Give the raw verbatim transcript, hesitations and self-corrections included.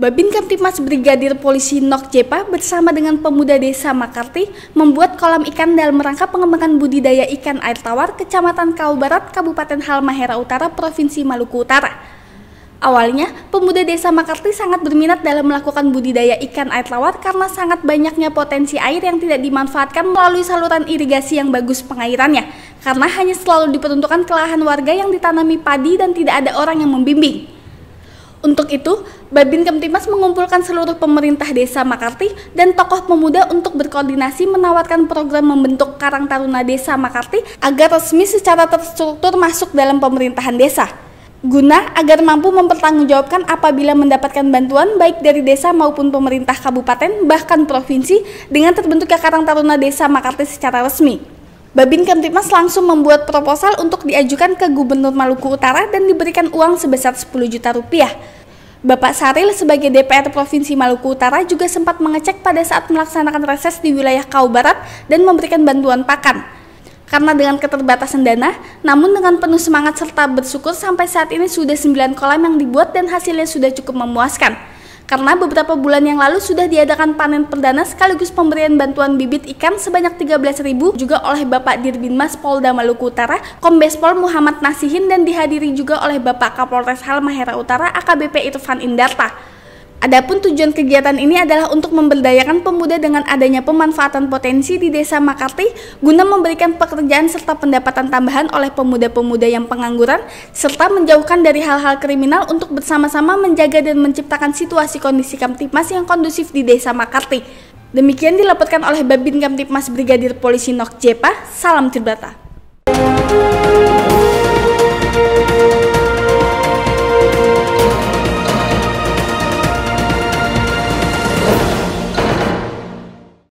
Babin Kamtibmas Brigadir Polisi Nok Jepa bersama dengan pemuda desa Makarti membuat kolam ikan dalam rangka pengembangan budidaya ikan air tawar Kecamatan Kau Barat, Kabupaten Halmahera Utara, Provinsi Maluku Utara. Awalnya, pemuda desa Makarti sangat berminat dalam melakukan budidaya ikan air tawar karena sangat banyaknya potensi air yang tidak dimanfaatkan melalui saluran irigasi yang bagus pengairannya, karena hanya selalu diperuntukkan ke lahan warga yang ditanami padi dan tidak ada orang yang membimbing. Untuk itu, Babin Kamtibmas mengumpulkan seluruh pemerintah desa Makarti dan tokoh pemuda untuk berkoordinasi menawarkan program membentuk Karang Taruna Desa Makarti agar resmi secara terstruktur masuk dalam pemerintahan desa, guna agar mampu mempertanggungjawabkan apabila mendapatkan bantuan baik dari desa maupun pemerintah kabupaten bahkan provinsi dengan terbentuknya Karang Taruna Desa Makarti secara resmi. Babin Kamtibmas langsung membuat proposal untuk diajukan ke Gubernur Maluku Utara dan diberikan uang sebesar sepuluh juta rupiah. Bapak Saril sebagai D P R Provinsi Maluku Utara juga sempat mengecek pada saat melaksanakan reses di wilayah Kau Barat dan memberikan bantuan pakan. Karena dengan keterbatasan dana, namun dengan penuh semangat serta bersyukur sampai saat ini sudah sembilan kolam yang dibuat dan hasilnya sudah cukup memuaskan. Karena beberapa bulan yang lalu sudah diadakan panen perdana sekaligus pemberian bantuan bibit ikan sebanyak tiga belas ribu juga oleh Bapak Dirbinmas Polda Maluku Utara, Kombes Pol Muhammad Nasihin, dan dihadiri juga oleh Bapak Kapolres Halmahera Utara A K B P Irfan Indarta. Adapun tujuan kegiatan ini adalah untuk memberdayakan pemuda dengan adanya pemanfaatan potensi di desa Makarti guna memberikan pekerjaan serta pendapatan tambahan oleh pemuda-pemuda yang pengangguran serta menjauhkan dari hal-hal kriminal untuk bersama-sama menjaga dan menciptakan situasi kondisi Kamtibmas yang kondusif di desa Makarti. Demikian dilaporkan oleh Babin Kamtibmas Brigadir Polisi Nok Jepa. Salam Tribrata.